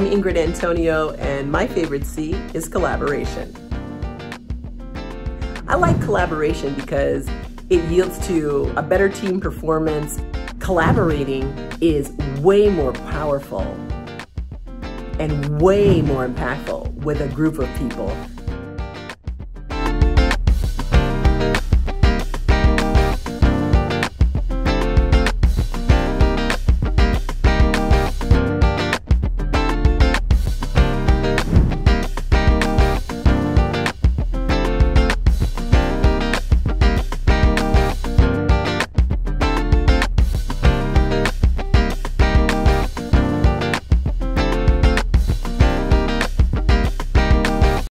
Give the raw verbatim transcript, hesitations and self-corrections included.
I'm Ingrid Antonio, and my favorite C is collaboration. I like collaboration because it yields to a better team performance. Collaborating is way more powerful and way more impactful with a group of people